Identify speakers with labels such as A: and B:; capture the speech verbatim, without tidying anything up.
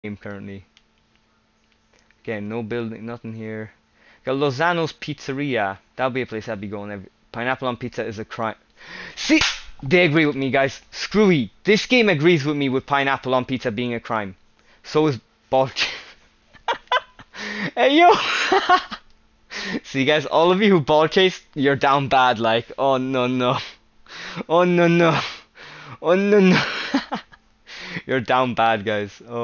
A: game currently. Again, no building, nothing here. Got Lozano's Pizzeria. That'll be a place I'd be going. Every pineapple on pizza is a crime. See, they agree with me, guys. Screwy. This game agrees with me with pineapple on pizza being a crime. So is Balch. Hey yo. See, guys, all of you who ball chase, you're down bad. Like, oh no no, oh no no, oh no no. You're down bad, guys. Oh.